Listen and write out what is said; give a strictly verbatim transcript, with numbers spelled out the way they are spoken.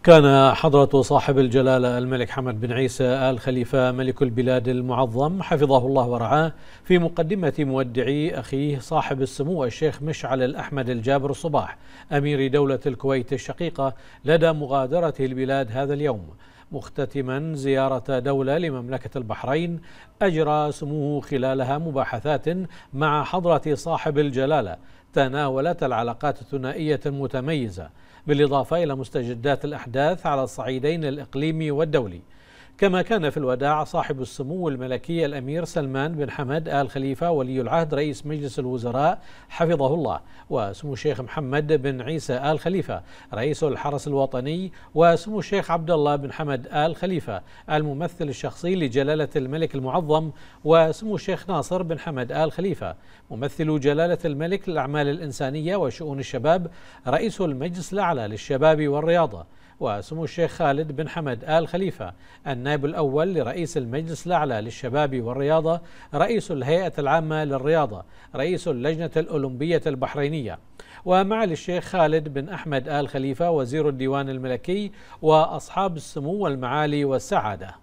كان حضرة صاحب الجلالة الملك حمد بن عيسى آل خليفة ملك البلاد المعظم حفظه الله ورعاه في مقدمة مودعي أخيه صاحب السمو الشيخ مشعل الأحمد الجابر الصباح أمير دولة الكويت الشقيقة لدى مغادرته البلاد هذا اليوم، مختتما زيارة دولة لمملكة البحرين أجرى سموه خلالها مباحثات مع حضرة صاحب الجلالة تناولت العلاقات الثنائية المتميزة، بالإضافة إلى مستجدات الأحداث على الصعيدين الإقليمي والدولي. كما كان في الوداع صاحب السمو الملكي الأمير سلمان بن حمد آل خليفة ولي العهد رئيس مجلس الوزراء حفظه الله، وسمو الشيخ محمد بن عيسى آل خليفة رئيس الحرس الوطني، وسمو الشيخ عبد الله بن حمد آل خليفة الممثل الشخصي لجلالة الملك المعظم، وسمو الشيخ ناصر بن حمد آل خليفة ممثل جلالة الملك للأعمال الإنسانية وشؤون الشباب رئيس المجلس الأعلى للشباب والرياضة، وسمو الشيخ خالد بن حمد آل خليفة النائب الأول لرئيس المجلس الأعلى للشباب والرياضة رئيس الهيئة العامة للرياضة رئيس اللجنة الأولمبية البحرينية، ومعالي الشيخ خالد بن أحمد آل خليفة وزير الديوان الملكي وأصحاب السمو والمعالي والسعادة.